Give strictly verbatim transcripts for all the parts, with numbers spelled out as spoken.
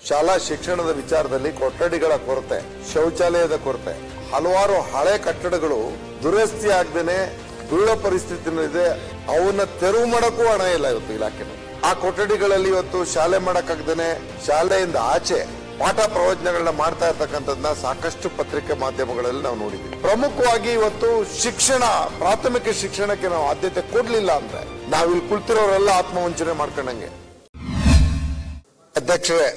ಶಾಲಾ ಶಿಕ್ಷಣದ ವಿಚಾರದಲ್ಲಿ ಕೊಠಡಿಗಳ ಕೊರತೆ, ಶೌಚಾಲಯದ ಕೊರತೆ, ಹಲವಾರು ಹಳೆ ಕಟ್ಟಡಗಳು ದುರಸ್ತಿ ಆಗದೇನೆ ಬೀಳೋ ಪರಿಸ್ಥಿತಿನಲ್ಲಿದೆ. ಅವನ್ನ ತೆರವು ಮಾಡಕ್ಕೂ ಹಣ ಇಲ್ಲ ಇವತ್ತು ಇಲಾಖೆನ. ಆ ಕೊಠಡಿಗಳಲ್ಲಿ ಇವತ್ತು ಶಾಲೆ ಮಾಡಕ್ಕಾಗ್ದೇನೆ ಶಾಲೆಯಿಂದ ಆಚೆ ಪಾಠ ಪ್ರವಚನಗಳನ್ನ ಮಾಡ್ತಾ ಇರ್ತಕ್ಕಂಥದ್ದನ್ನ ಸಾಕಷ್ಟು ಪತ್ರಿಕೆ ಮಾಧ್ಯಮಗಳಲ್ಲಿ ನಾವು ನೋಡಿದ್ವಿ. ಪ್ರಮುಖವಾಗಿ ಇವತ್ತು ಶಿಕ್ಷಣ, ಪ್ರಾಥಮಿಕ ಶಿಕ್ಷಣಕ್ಕೆ ನಾವು ಆದ್ಯತೆ ಕೊಡ್ಲಿಲ್ಲ ಅಂದ್ರೆ ನಾವಿಲ್ಲಿ ಕುಳಿತಿರೋರೆಲ್ಲ ಆತ್ಮವಂಚನೆ ಮಾಡ್ಕೊಂಡಂಗೆ. ಅಧ್ಯಕ್ಷರೇ,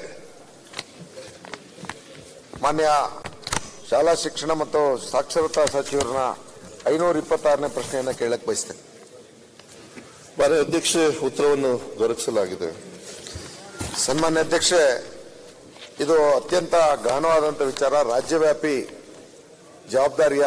ಮಾನ್ಯ ಶಾಲಾ ಶಿಕ್ಷಣ ಮತ್ತು ಸಾಕ್ಷರತಾ ಸಚಿವರನ್ನ ಐನೂರ ಇಪ್ಪತ್ತಾರನೇ ಪ್ರಶ್ನೆಯನ್ನ ಕೇಳಕ್ ಬಯಸ್ತೇನೆ. ಮಾನ್ಯ ಅಧ್ಯಕ್ಷೆ, ಉತ್ತರವನ್ನು ದೊರಕಿಸಲಾಗಿದೆ. ಸನ್ಮಾನ್ಯ ಅಧ್ಯಕ್ಷೆ, ಇದು ಅತ್ಯಂತ ಗಹನವಾದಂಥ ವಿಚಾರ. ರಾಜ್ಯವ್ಯಾಪಿ ಜವಾಬ್ದಾರಿಯ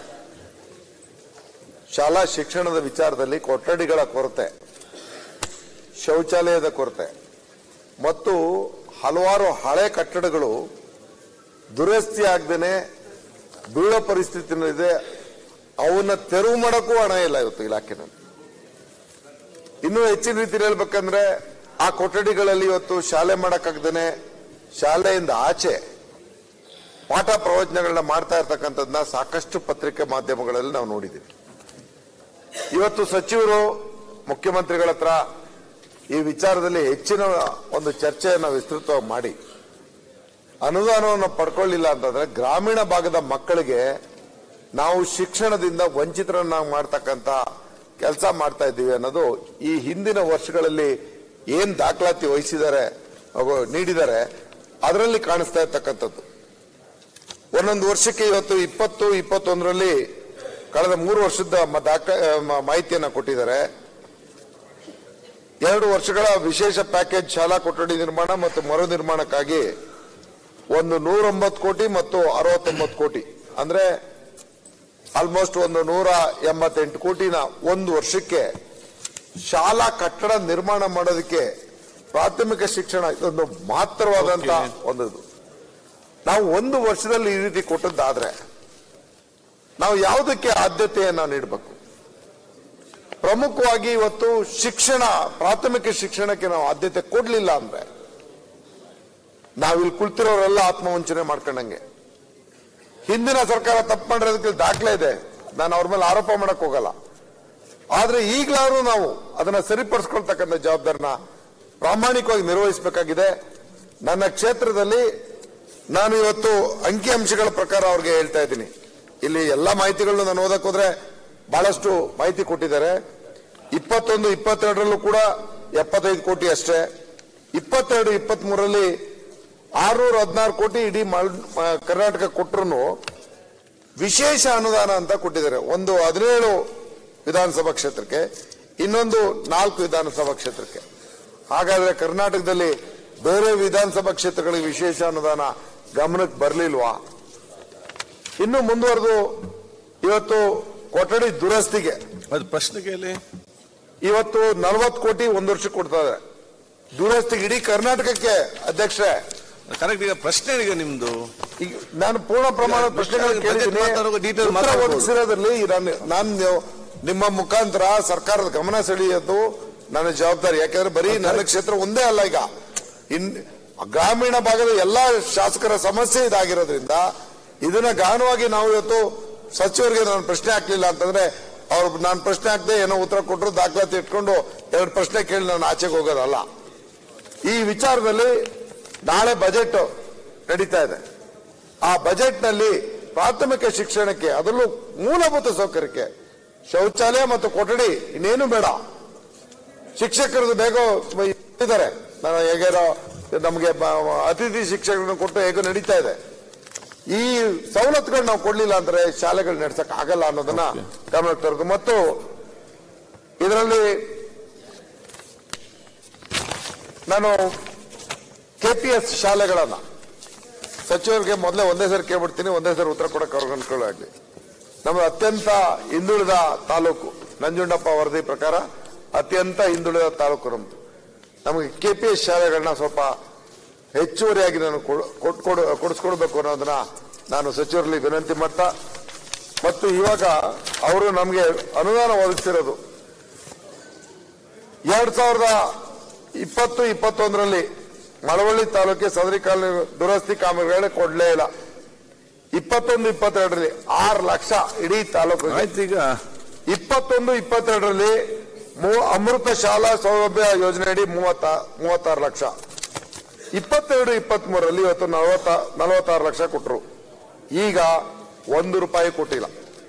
ಶಾಲಾ ಶಿಕ್ಷಣದ ವಿಚಾರದಲ್ಲಿ ಕೊಠಡಿಗಳ ಕೊರತೆ, ಶೌಚಾಲಯದ ಕೊರತೆ ಮತ್ತು ಹಲವಾರು ಹಳೆ ಕಟ್ಟಡಗಳು ದುರಸ್ತಿ ಆಗದೇನೆ ಬೀಳೋ ಪರಿಸ್ಥಿತಿನಲ್ಲಿದೆ. ಅವನ್ನ ತೆರವು ಮಾಡಕ್ಕೂ ಹಣ ಇಲ್ಲ ಇವತ್ತು ಇಲಾಖೆನಲ್ಲಿ. ಇನ್ನೂ ಹೆಚ್ಚಿನ ರೀತಿಯಲ್ಲಿ ಹೇಳ್ಬೇಕಂದ್ರೆ ಆ ಕೊಠಡಿಗಳಲ್ಲಿ ಇವತ್ತು ಶಾಲೆ ಮಾಡಕ್ಕಾಗ್ದೇನೆ ಶಾಲೆಯಿಂದ ಆಚೆ ಪಾಠ ಪ್ರವಚನಗಳನ್ನ ಮಾಡ್ತಾ ಇರ್ತಕ್ಕಂಥದ್ದನ್ನ ಸಾಕಷ್ಟು ಪತ್ರಿಕೆ ಮಾಧ್ಯಮಗಳಲ್ಲಿ ನಾವು ನೋಡಿದ್ದೀವಿ. ಇವತ್ತು ಸಚಿವರು ಮುಖ್ಯಮಂತ್ರಿಗಳ ಹತ್ರ ಈ ವಿಚಾರದಲ್ಲಿ ಹೆಚ್ಚಿನ ಒಂದು ಚರ್ಚೆಯನ್ನು ವಿಸ್ತೃತವಾಗಿ ಮಾಡಿ ಅನುದಾನವನ್ನು ಪಡ್ಕೊಳ್ಳಿಲ್ಲ ಅಂತಂದ್ರೆ ಗ್ರಾಮೀಣ ಭಾಗದ ಮಕ್ಕಳಿಗೆ ನಾವು ಶಿಕ್ಷಣದಿಂದ ವಂಚಿತರನ್ನಾಗಿ ಮಾಡ್ತಕ್ಕಂಥ ಕೆಲಸ ಮಾಡ್ತಾ ಇದ್ದೀವಿ ಅನ್ನೋದು ಈ ಹಿಂದಿನ ವರ್ಷಗಳಲ್ಲಿ ಏನ್ ದಾಖಲಾತಿ ವಹಿಸಿದ್ದಾರೆ ನೀಡಿದ್ದಾರೆ ಅದರಲ್ಲಿ ಕಾಣಿಸ್ತಾ ಇರ್ತಕ್ಕಂಥದ್ದು. ಒಂದೊಂದು ವರ್ಷಕ್ಕೆ ಇವತ್ತು ಇಪ್ಪತ್ತು ಇಪ್ಪತ್ತೊಂದರಲ್ಲಿ ಕಳೆದ ಮೂರು ವರ್ಷದ ದಾಖ ಮಾಹಿತಿಯನ್ನ ಕೊಟ್ಟಿದ್ದಾರೆ. ಎರಡು ವರ್ಷಗಳ ವಿಶೇಷ ಪ್ಯಾಕೇಜ್ ಶಾಲಾ ಕೊಠಡಿ ನಿರ್ಮಾಣ ಮತ್ತು ಮರು ನಿರ್ಮಾಣಕ್ಕಾಗಿ ಒಂದು ನೂರೊಂಬತ್ತು ಕೋಟಿ ಮತ್ತು ಅರವತ್ತೊಂಬತ್ತು ಕೋಟಿ ಅಂದ್ರೆ ಆಲ್ಮೋಸ್ಟ್ ಒಂದು ನೂರ ಎಂಬತ್ತೆಂಟು ಕೋಟಿನ ಒಂದು ವರ್ಷಕ್ಕೆ ಶಾಲಾ ಕಟ್ಟಡ ನಿರ್ಮಾಣ ಮಾಡೋದಕ್ಕೆ ಪ್ರಾಥಮಿಕ ಶಿಕ್ಷಣ ಇದೊಂದು ಮಹತ್ತರವಾದಂತಹ ಒಂದು. ನಾವು ಒಂದು ವರ್ಷದಲ್ಲಿ ಈ ರೀತಿ ಕೊಟ್ಟದ್ದಾದ್ರೆ ನಾವು ಯಾವುದಕ್ಕೆ ಆದ್ಯತೆಯನ್ನ ನೀಡಬೇಕು? ಪ್ರಮುಖವಾಗಿ ಇವತ್ತು ಶಿಕ್ಷಣ, ಪ್ರಾಥಮಿಕ ಶಿಕ್ಷಣಕ್ಕೆ ನಾವು ಆದ್ಯತೆ ಕೊಡ್ಲಿಲ್ಲ ಅಂದ್ರೆ ನಾವಿಲ್ಲಿ ಕುಳಿತಿರೋರೆಲ್ಲ ಆತ್ಮವಂಚನೆ ಮಾಡ್ಕೊಂಡಂಗೆ. ಹಿಂದಿನ ಸರ್ಕಾರ ತಪ್ಪು ಮಾಡಿರೋದಕ್ಕೆ ದಾಖಲೆ ಇದೆ, ನಾನು ಅವ್ರ ಮೇಲೆ ಆರೋಪ ಮಾಡಕ್ ಹೋಗಲ್ಲ. ಆದ್ರೆ ಈಗಲಾದ್ರೂ ನಾವು ಅದನ್ನ ಸರಿಪಡಿಸ್ಕೊಳ್ತಕ್ಕಂಥ ಜವಾಬ್ದಾರಿನ ಪ್ರಾಮಾಣಿಕವಾಗಿ ನಿರ್ವಹಿಸಬೇಕಾಗಿದೆ. ನನ್ನ ಕ್ಷೇತ್ರದಲ್ಲಿ ನಾನು ಇವತ್ತು ಅಂಕಿ ಅಂಶಗಳ ಪ್ರಕಾರ ಅವ್ರಿಗೆ ಹೇಳ್ತಾ ಇದ್ದೀನಿ. ಇಲ್ಲಿ ಎಲ್ಲಾ ಮಾಹಿತಿಗಳನ್ನ ನಾನು ಓದಕ್ ಹೋದ್ರೆ ಬಹಳಷ್ಟು ಮಾಹಿತಿ ಕೊಟ್ಟಿದ್ದಾರೆ. ಇಪ್ಪತ್ತೊಂದು ಇಪ್ಪತ್ತೆರಡರಲ್ಲೂ ಕೂಡ ಎಪ್ಪತ್ತೈದು ಕೋಟಿ ಅಷ್ಟೇ. ಇಪ್ಪತ್ತೆರಡು ಇಪ್ಪತ್ತ್ ಮೂರರಲ್ಲಿ ಆರ್ನೂರ ಹದಿನಾರು ಕೋಟಿ ಇಡೀ ಕರ್ನಾಟಕ ಕೊಟ್ಟರು ವಿಶೇಷ ಅನುದಾನ ಅಂತ ಕೊಟ್ಟಿದ್ದಾರೆ. ಒಂದು ಹದಿನೇಳು ವಿಧಾನಸಭಾ ಕ್ಷೇತ್ರಕ್ಕೆ, ಇನ್ನೊಂದು ನಾಲ್ಕು ವಿಧಾನಸಭಾ ಕ್ಷೇತ್ರಕ್ಕೆ. ಹಾಗಾದ್ರೆ ಕರ್ನಾಟಕದಲ್ಲಿ ಬೇರೆ ವಿಧಾನಸಭಾ ಕ್ಷೇತ್ರಗಳಿಗೆ ವಿಶೇಷ ಅನುದಾನ ಗಮನಕ್ಕೆ ಬರಲಿಲ್ವಾ? ಇನ್ನು ಮುಂದುವರೆದು ಇವತ್ತು ಕೊಠಡಿ ದುರಸ್ತಿಗೆ ಅದು ಪ್ರಶ್ನೆಗೆ ಇವತ್ತು ನಲವತ್ತು ಕೋಟಿ ಒಂದು ವರ್ಷಕ್ಕೆ ಕೊಡ್ತಾ ಇದ್ದಾರೆ ದುರಸ್ತಿಗೆ ಇಡೀ ಕರ್ನಾಟಕಕ್ಕೆ. ಅಧ್ಯಕ್ಷರೇ, ಕರೆಕ್ಟ್. ಈಗ ಪ್ರಶ್ನೆ ಈಗ ನಿಮ್ದು, ಈಗ ನಾನು ಪೂರ್ಣ ಪ್ರಮಾಣದ ಪ್ರಶ್ನೆಗಳನ್ನು ಕೇಳಿದ್ದೀನಿ. ಒದಗಿಸಿರೋದ್ರಲ್ಲಿ ನಾನು ನಿಮ್ಮ ಮುಖಾಂತರ ಸರ್ಕಾರದ ಗಮನ ಸೆಳೆಯೋದು ನನ್ನ ಜವಾಬ್ದಾರಿ. ಯಾಕಂದ್ರೆ ಬರೀ ನನ್ನ ಕ್ಷೇತ್ರ ಒಂದೇ ಅಲ್ಲ, ಈಗ ಇನ್ ಗ್ರಾಮೀಣ ಭಾಗದ ಎಲ್ಲಾ ಶಾಸಕರ ಸಮಸ್ಯೆ ಇದಾಗಿರೋದ್ರಿಂದ ಇದನ್ನ ಗಹನವಾಗಿ ನಾವು ಇವತ್ತು ಸಚಿವರಿಗೆ ನಾನು ಪ್ರಶ್ನೆ ಹಾಕ್ಲಿಲ್ಲ ಅಂತಂದ್ರೆ ಅವ್ರು ನಾನು ಪ್ರಶ್ನೆ ಹಾಕದೆ ಏನೋ ಉತ್ತರ ಕೊಟ್ಟರು, ದಾಖಲಾತಿ ಇಟ್ಕೊಂಡು ಎರಡು ಪ್ರಶ್ನೆ ಕೇಳಿ ನಾನು ಆಚೆಗೆ ಹೋಗೋದಲ್ಲ. ಈ ವಿಚಾರದಲ್ಲಿ ನಾಳೆ ಬಜೆಟ್ ನಡೀತಾ ಇದೆ. ಆ ಬಜೆಟ್ ನಲ್ಲಿ ಪ್ರಾಥಮಿಕ ಶಿಕ್ಷಣಕ್ಕೆ, ಅದರಲ್ಲೂ ಮೂಲಭೂತ ಸೌಕರ್ಯಕ್ಕೆ ಶೌಚಾಲಯ ಮತ್ತು ಕೊಠಡಿ ಇನ್ನೇನು ಬೇಡ. ಶಿಕ್ಷಕರದ್ದು ಬೇಗ ಇದ್ದಾರೆ, ನಾನು ಹೇಗೋ ನಮಗೆ ಅತಿಥಿ ಶಿಕ್ಷಕರನ್ನು ಕೊಟ್ಟು ಹೇಗೋ ನಡೀತಾ ಇದೆ. ಈ ಸವಲತ್ತುಗಳು ನಾವು ಕೊಡ್ಲಿಲ್ಲ ಅಂದ್ರೆ ಶಾಲೆಗಳು ನಡೆಸಕ್ ಆಗಲ್ಲ ಅನ್ನೋದನ್ನ ಗಮನಕ್ಕೆ ತರೋದು. ಮತ್ತು ಇದರಲ್ಲಿ ನಾನು ಕೆಪಿಎಸ್ ಶಾಲೆಗಳನ್ನ ಸಚಿವರಿಗೆ ಮೊದಲೇ ಒಂದೇ ಸರಿ ಕೇಳ್ಬಿಡ್ತೀನಿ, ಒಂದೇ ಸರಿ ಉತ್ತರ ಕೊಡಕ್ಕೆ ಅವ್ರಿಗೆ ಅನ್ಕೊಳ್ಳಿ. ನಮ್ಮ ಅತ್ಯಂತ ಹಿಂದುಳಿದ ತಾಲೂಕು, ನಂಜುಂಡಪ್ಪ ವರದಿ ಪ್ರಕಾರ ಅತ್ಯಂತ ಹಿಂದುಳಿದ ತಾಲೂಕು ನಮ್ದು. ನಮಗೆ ಕೆಪಿಎಸ್ ಶಾಲೆಗಳನ್ನ ಸ್ವಲ್ಪ ಹೆಚ್ಚುವರಿಯಾಗಿ ನಾನು ಕೊಡಿಸ್ಕೊಡ್ಬೇಕು ಅನ್ನೋದನ್ನ ನಾನು ಸಚಿವರಲ್ಲಿ ವಿನಂತಿ ಮಾಡ್ತಾ, ಮತ್ತು ಇವಾಗ ಅವರು ನಮಗೆ ಅನುದಾನ ಒದಗಿಸಿರೋದು ಎರಡ್ ಸಾವಿರದ ಇಪ್ಪತ್ತು ಇಪ್ಪತ್ತೊಂದರಲ್ಲಿ ಮಳವಳ್ಳಿ ತಾಲೂಕಿಗೆ ಸದರಿ ಕಾಲನಿ ದುರಸ್ತಿ ಕಾಮಗಾರಿ ಕೊಡ್ಲೇ ಇಲ್ಲ. ಇಪ್ಪತ್ತೊಂದು ಇಪ್ಪತ್ತೆರಡರಲ್ಲಿ ಆರು ಲಕ್ಷ ಇಡೀ ತಾಲೂಕು. ಈಗ ಇಪ್ಪತ್ತೊಂದು ಇಪ್ಪತ್ತೆರಡರಲ್ಲಿ ಅಮೃತ ಶಾಲಾ ಸೌಲಭ್ಯ ಯೋಜನೆಯಡಿ ಮೂವತ್ತ ಮೂವತ್ತಾರು ಲಕ್ಷ. ಇಪ್ಪತ್ತೆರಡು ಇಪ್ಪತ್ತ್ ಮೂರರಲ್ಲಿ ಇವತ್ತು ನಲವತ್ತ ನಲವತ್ತಾರು ಲಕ್ಷ ಕೊಟ್ಟರು. ಈಗ ಒಂದು ರೂಪಾಯಿ ಕೊಟ್ಟಿಲ್ಲ.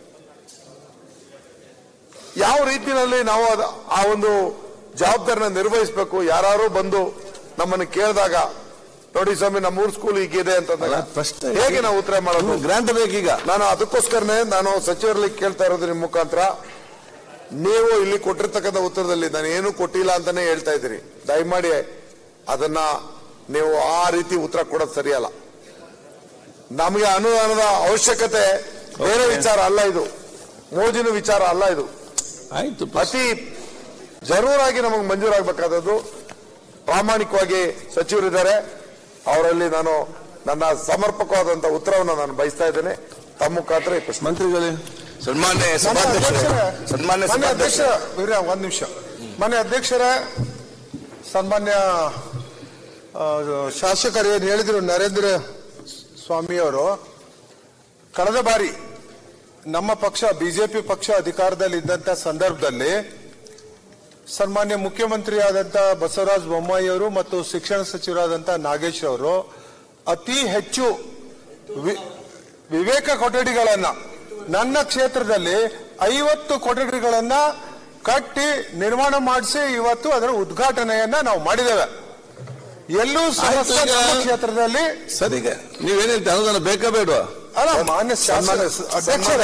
ಯಾವ ರೀತಿಯಲ್ಲಿ ನಾವು ಆ ಒಂದು ಜವಾಬ್ದಾರಿನ ನಿರ್ವಹಿಸಬೇಕು? ಯಾರು ಬಂದು ನಮ್ಮನ್ನು ಕೇಳಿದಾಗ ನೋಡಿ ಸ್ವಾಮಿ ನಮ್ಮೂರ್ ಸ್ಕೂಲ್ ಹೀಗಿದೆ ಅಂತಂದಾಗ ಹೇಗೆ ನಾವು ಉತ್ತರ ಮಾಡೋದು? ಗ್ರಾಂಟ್ ಬೇಕೀಗ. ನಾನು ಅದಕ್ಕೋಸ್ಕರನೇ ನಾನು ಸಚಿವರಲ್ಲಿ ಕೇಳ್ತಾ ಇರೋದು ನಿಮ್ಮ ಮುಖಾಂತರ, ನೀವು ಇಲ್ಲಿ ಕೊಟ್ಟಿರ್ತಕ್ಕಂಥ ಉತ್ತರದಲ್ಲಿ ನಾನು ಏನು ಕೊಟ್ಟಿಲ್ಲ ಅಂತಾನೆ ಹೇಳ್ತಾ ಇದ್ದೀರಿ. ದಯಮಾಡಿ ಅದನ್ನ ನೀವು ಆ ರೀತಿ ಉತ್ತರ ಕೊಡೋದು ಸರಿಯಲ್ಲ. ನಮಗೆ ಅನುದಾನದ ಅವಶ್ಯಕತೆ ಬೇರೆ ವಿಚಾರ ಅಲ್ಲ, ಇದು ಮೋಜಿನ ವಿಚಾರ ಅಲ್ಲ. ಇದು ಆಯ್ತು, ಅತಿ ಜರೂರಾಗಿ ನಮಗೆ ಮಂಜೂರಾಗಬೇಕಾದದ್ದು. ಪ್ರಾಮಾಣಿಕವಾಗಿ ಸಚಿವರಿದ್ದಾರೆ, ಅವರಲ್ಲಿ ನಾನು ನನ್ನ ಸಮರ್ಪಕವಾದಂತ ಉತ್ತರವನ್ನು ನಾನು ಬಯಸ್ತಾ ಇದ್ದೇನೆ. ತಮ್ಮ ಮುಖಾಂತರ ಮಂತ್ರಿಗಳೇ, ಸನ್ಮಾನ್ಯ ಸನ್ಮಾನ್ಯ ಅಧ್ಯಕ್ಷ ಒಂದ್ ನಿಮಿಷ. ಮಾನ್ಯ ಅಧ್ಯಕ್ಷರ, ಸನ್ಮಾನ್ಯ ಶಾಸಕರು ಏನು ಹೇಳಿದ್ರು ನರೇಂದ್ರ ಸ್ವಾಮಿಯವರು, ಕಳೆದ ಬಾರಿ ನಮ್ಮ ಪಕ್ಷ ಬಿಜೆಪಿ ಪಕ್ಷ ಅಧಿಕಾರದಲ್ಲಿ ಇದ್ದಂತ ಸಂದರ್ಭದಲ್ಲಿ ಸನ್ಮಾನ್ಯ ಮುಖ್ಯಮಂತ್ರಿ ಆದಂತ ಬಸವರಾಜ ಬೊಮ್ಮಾಯಿ ಅವರು ಮತ್ತು ಶಿಕ್ಷಣ ಸಚಿವರಾದಂತ ನಾಗೇಶ್ ಅವರು ಅತಿ ಹೆಚ್ಚು ವಿವೇಕ ಕೊಠಡಿಗಳನ್ನ, ನನ್ನ ಕ್ಷೇತ್ರದಲ್ಲಿ ಐವತ್ತು ಕೊಠಡಿಗಳನ್ನ ಕಟ್ಟಿ ನಿರ್ಮಾಣ ಮಾಡಿಸಿ ಇವತ್ತು ಅದರ ಉದ್ಘಾಟನೆಯನ್ನ ನಾವು ಮಾಡಿದ್ದೇವೆ. ಎಲ್ಲೂ ಸಮಸ್ಯೆ ಕ್ಷೇತ್ರದಲ್ಲಿ ಸರಿಗ ನೀವೇನ್ ಹೇಳ್ತೀವಿ, ಅನುದಾನ ಬೇಕಾ ಬೇಡವಾ? ಅಲ್ಲ ಮಾನ್ಯ ಅಧ್ಯಕ್ಷರ,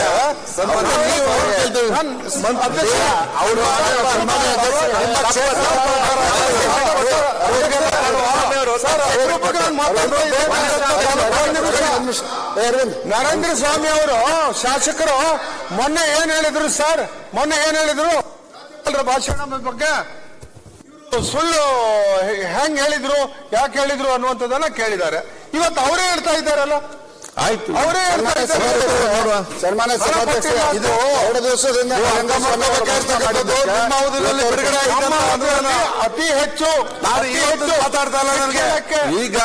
ನರೇಂದ್ರ ಸ್ವಾಮಿ ಅವರು ಶಾಸಕರು ಮೊನ್ನೆ ಏನ್ ಹೇಳಿದ್ರು ಸರ್? ಮೊನ್ನೆ ಏನ್ ಹೇಳಿದ್ರು ಭಾಷಣ ಬಗ್ಗೆ ಸುಳ್ಳು ಹೆಂಗ್ ಹೇಳಿದ್ರು, ಯಾಕೆ ಹೇಳಿದ್ರು ಅನ್ನುವಂಥದ್ದನ್ನ ಕೇಳಿದ್ದಾರೆ. ಇವತ್ತು ಅವರೇ ಹೇಳ್ತಾ ಇದ್ದಾರಲ್ಲ. ಆಯ್ತು, ಅವರೇ ಹೇಳ್ತಾ ಇದ್ದಾರೆ. ಸನ್ಮಾನ್ಯ ಇದು ಎರಡು ದಿವಸದಿಂದ ಅತಿ ಹೆಚ್ಚು ಮಾತಾಡ್ತಾ ಇಲ್ಲ ನನಗೆ. ಈಗ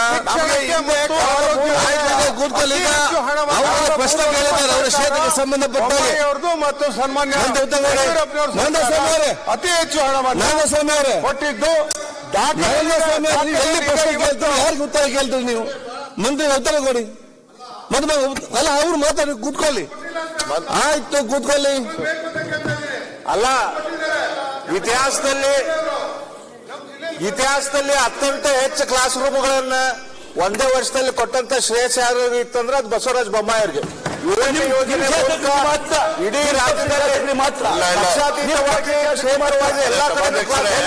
ಪ್ರಶ್ನೆ ಕೇಳಿದ್ದಾರೆ ಅವರ ಕ್ಷೇತ್ರಕ್ಕೆ ಸಂಬಂಧಪಟ್ಟ ಅವ್ರದ್ದು ಮತ್ತು ಸನ್ಮಾನ್ಯ ಅತಿ ಹೆಚ್ಚು ಹಣವನ್ನು ಕೊಟ್ಟಿದ್ದು ಎಲ್ಲಿ ಪ್ರಶ್ನೆ ಕೇಳ್ತಾರೆ? ಯಾರಿಗೆ ಉತ್ತರ ಕೇಳ್ತೀರಿ ನೀವು? ಮಂತ್ರಿ ಉತ್ತರ ಕೊಡಿ. ಮತ್ತೆ ಅಲ್ಲ, ಅವ್ರು ಮಾತಾಡಿ ಕೂತ್ಕೊಳ್ಳಿ. ಆಯ್ತು, ಕೂತ್ಕೊಳ್ಳಿ. ಅಲ್ಲ, ಇತಿಹಾಸದಲ್ಲಿ ಇತಿಹಾಸದಲ್ಲಿ ಅತ್ಯಂತ ಹೆಚ್ಚು ಕ್ಲಾಸ್ ರೂಮ್ಗಳನ್ನ ಒಂದೇ ವರ್ಷದಲ್ಲಿ ಕೊಟ್ಟಂತ ಶ್ರೇಯಸ್ ಯಾರು ಇತ್ತಂದ್ರೆ ಅದು ಬಸವರಾಜ ಬೊಮ್ಮಾಯಿ ಅವರಿಗೆ. ಯೋಜನೆ ಇಡೀ ರಾಜ್ಯದಲ್ಲಿ ಮಾತ್ರ ಲಕ್ಷಾತೀತವಾಗಿ ಕ್ಷೇಮವಾಗಿ ಎಲ್ಲಾ ಕಡೆ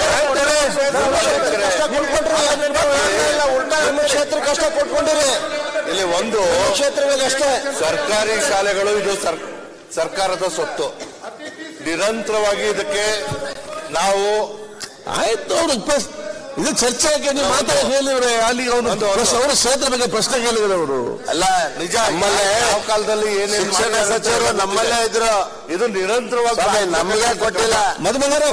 ಕ್ಷೇತ್ರ ಕಷ್ಟ ಕೊಟ್ಕೊಂಡಿರಿ. ಇಲ್ಲಿ ಒಂದು ಕ್ಷೇತ್ರಗಳಷ್ಟೇ ಸರ್ಕಾರಿ ಶಾಲೆಗಳು ಇದು ಸರ್ಕಾರದ ಸೊತ್ತು. ನಿರಂತರವಾಗಿ ಇದಕ್ಕೆ ನಾವು ಆಯ್ತು, ಅವರು ಇದು ಚರ್ಚೆಗೆ ನೀವು ಮಾತಾಡಿ ಹೇಳಿದ್ರೆ ಅಲ್ಲಿ ಅವರ ಕ್ಷೇತ್ರ ಬಗ್ಗೆ ಪ್ರಶ್ನೆ ಕೇಳಿದ್ರೆ ಅವರು ಅಲ್ಲ ನಿಜ. ನಮ್ಮಲ್ಲೇ ಯಾವ ಕಾಲದಲ್ಲಿ ಏನೇನು ಶಿಕ್ಷಣ ಸಚಿವರು ನಮ್ಮಲ್ಲೇ ಇದ್ರು, ಇದು ನಿರಂತರವಾಗಿ ನಮಗೆ ಕೊಟ್ಟಿಲ್ಲ. ಮದುಮಗರ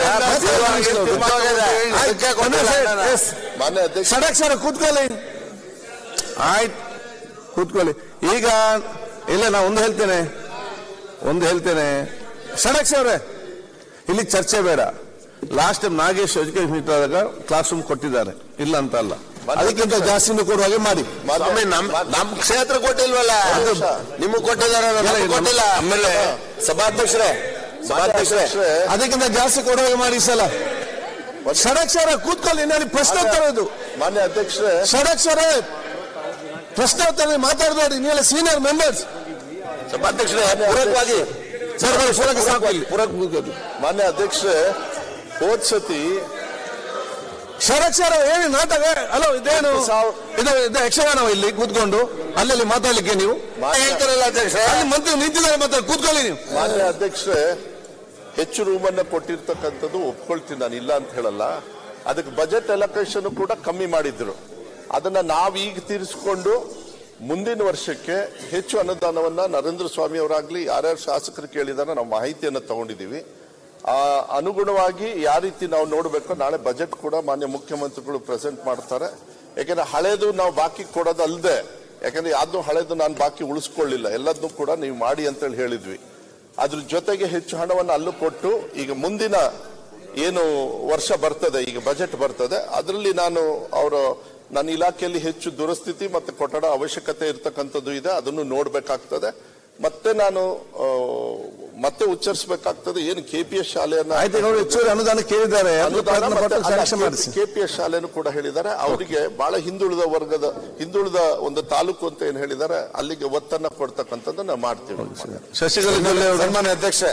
ಮಾನ್ಯ ಅಧ್ಯಕ್ಷ ಸಡಕ್ಷರ ಕೂತ್ಕೊಳ್ಳಿ. ಆಯ್ತು, ಕೂತ್ಕೊಳ್ಳಿ. ಈಗ ಇಲ್ಲ, ನಾ ಒಂದು ಹೇಳ್ತೇನೆ ಒಂದು ಹೇಳ್ತೇನೆ ಷಡಕ್ಷರೇ, ಇಲ್ಲಿ ಚರ್ಚೆ ಬೇಡ. Last time Nagesh education minister ಆದಾಗ ಕ್ಲಾಸ್ ರೂಮ್ ಕೊಟ್ಟಿದ್ದಾರೆ, ಇಲ್ಲ ಅಂತ ಅಲ್ಲ, ಅದಕ್ಕಿಂತ ಜಾಸ್ತಿನೂ ಕೊಡುವ ಹಾಗೆ ಮಾಡಿ. ನಮ್ ಕ್ಷೇತ್ರ ಕೊಟ್ಟಿಲ್ವಲ್ಲ, ನಿಮಗ್ ಕೊಟ್ಟಿದ್ದಾರೆ, ಕೊಟ್ಟಿಲ್ಲ. ಆಮೇಲೆ ಸಭಾಧ್ಯಕ್ಷರೇ ಸಭಾಧ್ಯಕ್ಷರೇ ಅದಕ್ಕಿಂತ ಜಾಸ್ತಿ ಕೊಡುವ ಹಾಗೆ ಮಾಡಿ. ಸಲ ಷಡಕ್ಷರ ಕೂತ್ಕೊಳ್ಳಿ. ನಾನು ಪ್ರಶ್ನೆ ತರೋದು ಮಾನ್ಯ ಅಧ್ಯಕ್ಷರೇ, ಷಡಕ್ಷರೇ ಪ್ರಶ್ನೋತ್ತರ ಮಾತಾಡಬೇಡಿ. ನೀವೆಲ್ಲ ಸೀನಿಯರ್ ಮೆಂಬರ್ಸ್. ಸಭಾಧ್ಯಕ್ಷರೇ ಪೂರಕವಾಗಿ ಸರ್ ಪೂರಕ ಸಾಕು, ಇಲ್ಲಿ ಪೂರಕ. ಮಾನ್ಯ ಅಧ್ಯಕ್ಷರೇ, ಹೋದ್ ಸತಿ ಷಡಕ್ಷರ ಹೇಳಿ ನಾಟಕ. ಅಲೋ, ಇದೇನು ಇದು ಯಕ್ಷಗಾನ ಇಲ್ಲಿ ಕೂತ್ಕೊಂಡು ಅಲ್ಲಲ್ಲಿ ಮಾತಾಡ್ಲಿಕ್ಕೆ ನೀವು ಹೇಳ್ತಾರಲ್ಲ ಅಧ್ಯಕ್ಷ? ಅಲ್ಲಿ ಮಂತ್ರಿ ನಿಂತಿದ್ದಾರೆ, ಮಾತಾಡಿ ಕೂತ್ಕೊಳ್ಳಿ ನೀವು. ಮಾನ್ಯ ಅಧ್ಯಕ್ಷರೇ, ಹೆಚ್ಚು ರೂಮನ್ನ ಕೊಟ್ಟಿರ್ತಕ್ಕಂಥದ್ದು ಒಪ್ಕೊಳ್ತೀನಿ ನಾನು, ಇಲ್ಲ ಅಂತ ಹೇಳಲ್ಲ. ಅದಕ್ಕೆ ಬಜೆಟ್ ಅಲೋಕೇಶನ್ ಕೂಡ ಕಮ್ಮಿ ಮಾಡಿದ್ರು. ಅದನ್ನ ನಾವೀಗ ತೀರಿಸಿಕೊಂಡು ಮುಂದಿನ ವರ್ಷಕ್ಕೆ ಹೆಚ್ಚು ಅನುದಾನವನ್ನ ನರೇಂದ್ರ ಸ್ವಾಮಿ ಅವರಾಗ್ಲಿ ಯಾರ್ಯಾರು ಶಾಸಕರು ಕೇಳಿದಾರ ನಾವು ಮಾಹಿತಿಯನ್ನು ತಗೊಂಡಿದ್ದೀವಿ. ಆ ಅನುಗುಣವಾಗಿ ಯಾವ ರೀತಿ ನಾವು ನೋಡಬೇಕು, ನಾಳೆ ಬಜೆಟ್ ಕೂಡ ಮಾನ್ಯ ಮುಖ್ಯಮಂತ್ರಿಗಳು ಪ್ರೆಸೆಂಟ್ ಮಾಡ್ತಾರೆ. ಯಾಕಂದ್ರೆ ಹಳೇದು ನಾವು ಬಾಕಿ ಕೊಡೋದಲ್ಲದೆ, ಯಾಕಂದ್ರೆ ಯಾವ್ದು ಹಳೇದು ನಾನು ಬಾಕಿ ಉಳಿಸ್ಕೊಳ್ಳಿಲ್ಲ, ಎಲ್ಲದನ್ನೂ ಕೂಡ ನೀವು ಮಾಡಿ ಅಂತೇಳಿ ಹೇಳಿದ್ವಿ. ಅದ್ರ ಜೊತೆಗೆ ಹೆಚ್ಚು ಹಣವನ್ನು ಅಲ್ಲೂ ಕೊಟ್ಟು ಈಗ ಮುಂದಿನ ಏನು ವರ್ಷ ಬರ್ತದೆ, ಈಗ ಬಜೆಟ್ ಬರ್ತದೆ, ಅದರಲ್ಲಿ ನಾನು ಅವರ ನನ್ನ ಇಲಾಖೆಯಲ್ಲಿ ಹೆಚ್ಚು ದುರಸ್ಥಿತಿ ಮತ್ತು ಕಟ್ಟಡ ಅವಶ್ಯಕತೆ ಇರತಕ್ಕಂಥದ್ದು ಇದೆ, ಅದನ್ನು ನೋಡ್ಬೇಕಾಗ್ತದೆ. ಮತ್ತೆ ನಾನು ಮತ್ತೆ ಉಚ್ಚರಿಸಬೇಕಾಗ್ತದೆ ಏನು ಕೆಪಿಎಸ್ ಶಾಲೆಯನ್ನ ಹೆಚ್ಚುವರಿ ಅನುದಾನ ಕೇಳಿದ್ದಾರೆ, ಕೆಪಿಎಸ್ ಶಾಲೆನೂ ಕೂಡ ಹೇಳಿದ್ದಾರೆ. ಅವರಿಗೆ ಬಹಳ ಹಿಂದುಳಿದ ವರ್ಗದ ಹಿಂದುಳಿದ ಒಂದು ತಾಲೂಕು ಅಂತ ಏನ್ ಹೇಳಿದ್ದಾರೆ, ಅಲ್ಲಿಗೆ ಒತ್ತನ್ನ ಕೊಡ್ತಕ್ಕಂಥದ್ದು ನಾವು ಮಾಡ್ತೀವಿ. ಶಶಿಕಲಾ ಸನ್ಮಾನ್ಯ ಅಧ್ಯಕ್ಷೆ,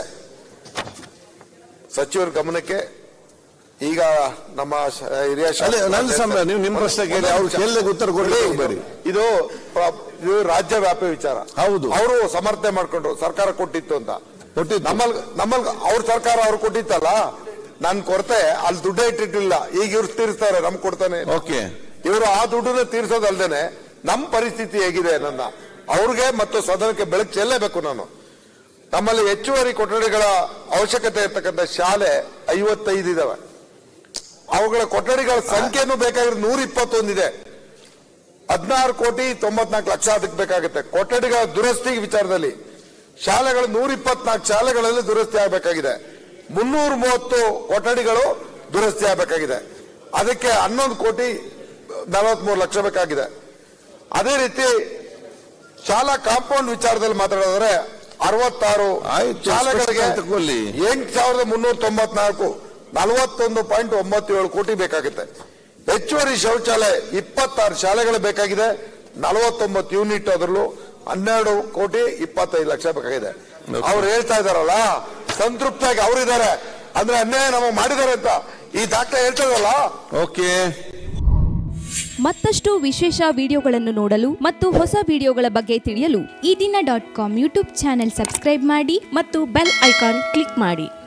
ಸಚಿವರ ಗಮನಕ್ಕೆ ಈಗ ನಮ್ಮ ಹಿರಿಯ ನೀವು ನಿಮ್ಮ ಪ್ರಶ್ನೆ ಕೇಳಿ ಅವ್ರು ಕೇಳಿದಾಗ ಉತ್ತರ ಕೊಡಲಿ. ಇದು ಇದು ರಾಜ್ಯ ವ್ಯಾಪಿ ವಿಚಾರ. ಹೌದು, ಅವರು ಸಮರ್ಥನೆ ಮಾಡ್ಕೊಂಡ್ರು ಸರ್ಕಾರ ಕೊಟ್ಟಿತ್ತು ಅಂತ. ಕೊಟ್ಟಿದ್ದು ನಮ್ಮಲ್ ನಮ್ಮಲ್ ಅವ್ರ ಸರ್ಕಾರ ಅವ್ರು ಕೊಟ್ಟಿತ್ತಲ್ಲ, ನನ್ ಕೊರತೆ ಅಲ್ಲಿ ದುಡ್ಡೇ ಇಟ್ಟಿಟ್ಟಿಲ್ಲ, ಈಗ ಇವ್ರು ತೀರಿಸ್ತಾರೆ, ನಮ್ ಕೊಡ್ತಾನೆ. ಓಕೆ, ಇವರು ಆ ದುಡ್ಡನ್ನ ತೀರ್ಸೋದಲ್ದೇನೆ ನಮ್ ಪರಿಸ್ಥಿತಿ ಹೇಗಿದೆ ನನ್ನ ಅವ್ರಿಗೆ ಮತ್ತು ಸದನಕ್ಕೆ ಬೆಳಕು ಚೆಲ್ಲಬೇಕು. ನಾನು ನಮ್ಮಲ್ಲಿ ಹೆಚ್ಚುವರಿ ಕೊಠಡಿಗಳ ಅವಶ್ಯಕತೆ ಇರ್ತಕ್ಕಂಥ ಶಾಲೆ ಐವತ್ತೈದು ಇದಾವೆ. ಅವುಗಳ ಕೊಠಡಿಗಳ ಸಂಖ್ಯೆನೂ ಬೇಕಾಗಿರೋ ನೂರ ಇಪ್ಪತ್ತೊಂದಿದೆ. ಹದಿನಾರು ಕೋಟಿ ತೊಂಬತ್ನಾಲ್ಕು ಲಕ್ಷ ಅದಕ್ಕೆ ಬೇಕಾಗುತ್ತೆ. ಕೊಠಡಿಗಳ ದುರಸ್ತಿ ವಿಚಾರದಲ್ಲಿ ಶಾಲೆಗಳು ನೂರ ಇಪ್ಪತ್ನಾಲ್ಕು ಶಾಲೆಗಳಲ್ಲಿ ದುರಸ್ತಿ ಆಗಬೇಕಾಗಿದೆ. ಮುನ್ನೂರ ಮೂವತ್ತು ಕೊಠಡಿಗಳು ದುರಸ್ತಿ ಆಗಬೇಕಾಗಿದೆ. ಅದಕ್ಕೆ ಹನ್ನೊಂದು ಕೋಟಿ ನಲವತ್ಮೂರು ಲಕ್ಷ ಬೇಕಾಗಿದೆ. ಅದೇ ರೀತಿ ಶಾಲಾ ಕಾಂಪೌಂಡ್ ವಿಚಾರದಲ್ಲಿ ಮಾತಾಡಿದ್ರೆ ಅರವತ್ತಾರು ಶಾಲೆಗಳಿಗೆ ಎಂಟು ಸಾವಿರದ ಮುನ್ನೂರ ತೊಂಬತ್ನಾಲ್ಕು ನಲವತ್ತೊಂದು ಪಾಯಿಂಟ್ ಒಂಬತ್ತೇಳು ಕೋಟಿ ಬೇಕಾಗುತ್ತೆ. ಹೆಚ್ಚುವರಿ ಶೌಚಾಲಯ ಇಪ್ಪತ್ತಾರು ಶಾಲೆಗಳು ಬೇಕಾಗಿದೆ, ನಲವತ್ತೊಂಬತ್ತು ಯೂನಿಟ್, ಅದರಲ್ಲೂ ಹನ್ನೆರಡು ಕೋಟಿ ಇಪ್ಪತ್ತೈದು ಲಕ್ಷ ಬೇಕಾಗಿದೆ. ಅವ್ರು ಹೇಳ್ತಾ ಇದಾರಲ್ಲ, ಸಂತೃಪ್ತಿಯಾಗಿ ಅವರಿದ್ದಾರೆ ಅಂದ್ರೆ ಅನ್ಯಾಯ ನಮಗೆ ಮಾಡಿದ್ದಾರೆ ಅಂತ ಈ ದಾಖಲೆ ಹೇಳ್ತದಲ್ಲ. ಓಕೆ, ಮತ್ತಷ್ಟು ವಿಶೇಷ ವಿಡಿಯೋಗಳನ್ನು ನೋಡಲು ಮತ್ತು ಹೊಸ ವಿಡಿಯೋಗಳ ಬಗ್ಗೆ ತಿಳಿಯಲು ಈ ದಿನ dot com YouTube channel subscribe ಮಾಡಿ ಮತ್ತು ಬೆಲ್ ಐಕಾನ್ ಕ್ಲಿಕ್ ಮಾಡಿ.